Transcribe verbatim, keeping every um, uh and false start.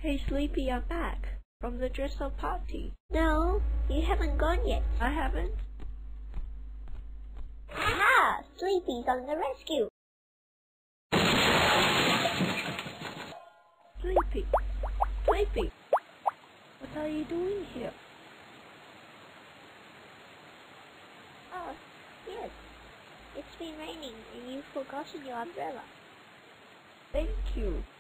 Hey Sleepy, I'm back. From the dress-up party. No, you haven't gone yet. I haven't? Aha! Sleepy's on the rescue. Sleepy! Sleepy! What are you doing here? Oh, yes. It's been raining and you've forgotten your umbrella. Thank you.